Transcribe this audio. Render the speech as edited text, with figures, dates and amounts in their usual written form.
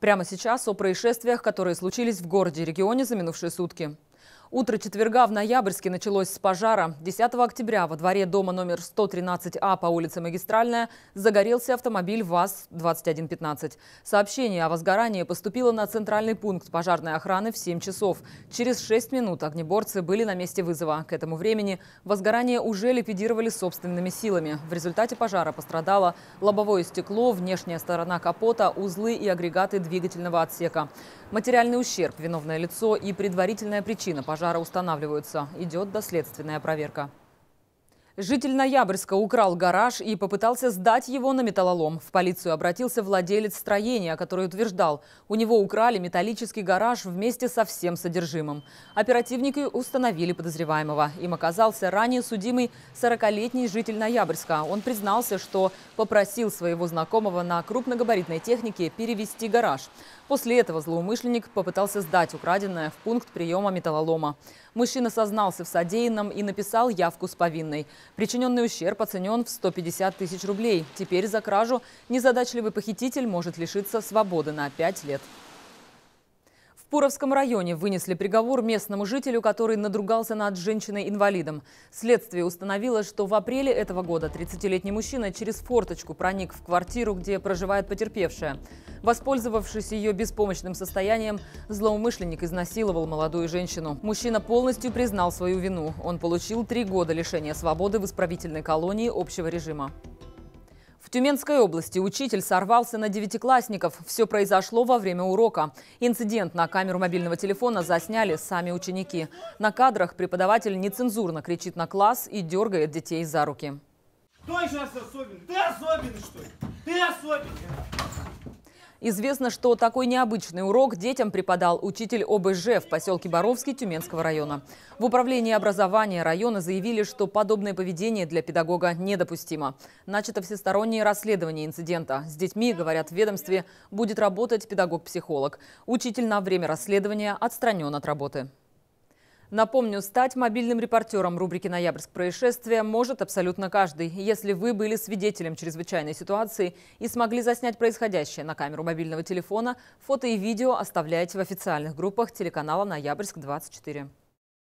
Прямо сейчас о происшествиях, которые случились в городе и регионе за минувшие сутки. Утро четверга в Ноябрьске началось с пожара. 10 октября во дворе дома номер 113А по улице Магистральная загорелся автомобиль ВАЗ-2115. Сообщение о возгорании поступило на центральный пункт пожарной охраны в 7 часов. Через 6 минут огнеборцы были на месте вызова. К этому времени возгорание уже ликвидировали собственными силами. В результате пожара пострадало лобовое стекло, внешняя сторона капота, узлы и агрегаты двигательного отсека. Материальный ущерб, виновное лицо и предварительная причина пожара устанавливаются. Идет доследственная проверка. Житель Ноябрьска украл гараж и попытался сдать его на металлолом. В полицию обратился владелец строения, который утверждал, у него украли металлический гараж вместе со всем содержимым. Оперативники установили подозреваемого. Им оказался ранее судимый 40-летний житель Ноябрьска. Он признался, что попросил своего знакомого на крупногабаритной технике перевезти гараж. После этого злоумышленник попытался сдать украденное в пункт приема металлолома. Мужчина сознался в содеянном и написал явку с повинной. Причиненный ущерб оценен в 150 тысяч рублей. Теперь за кражу незадачливый похититель может лишиться свободы на 5 лет. В Пуровском районе вынесли приговор местному жителю, который надругался над женщиной-инвалидом. Следствие установило, что в апреле этого года 30-летний мужчина через форточку проник в квартиру, где проживает потерпевшая. Воспользовавшись ее беспомощным состоянием, злоумышленник изнасиловал молодую женщину. Мужчина полностью признал свою вину. Он получил 3 года лишения свободы в исправительной колонии общего режима. В Тюменской области учитель сорвался на девятиклассников. Все произошло во время урока. Инцидент на камеру мобильного телефона засняли сами ученики. На кадрах преподаватель нецензурно кричит на класс и дергает детей за руки. Кто сейчас особенный? Ты особенный, что ли? Ты особенный. Известно, что такой необычный урок детям преподал учитель ОБЖ в поселке Боровский Тюменского района. В управлении образования района заявили, что подобное поведение для педагога недопустимо. Начато всестороннее расследование инцидента. С детьми, говорят в ведомстве, будет работать педагог-психолог. Учитель на время расследования отстранен от работы. Напомню, стать мобильным репортером рубрики «Ноябрьск. Происшествия» может абсолютно каждый. Если вы были свидетелем чрезвычайной ситуации и смогли заснять происходящее на камеру мобильного телефона, фото и видео оставляйте в официальных группах телеканала «Ноябрьск-24».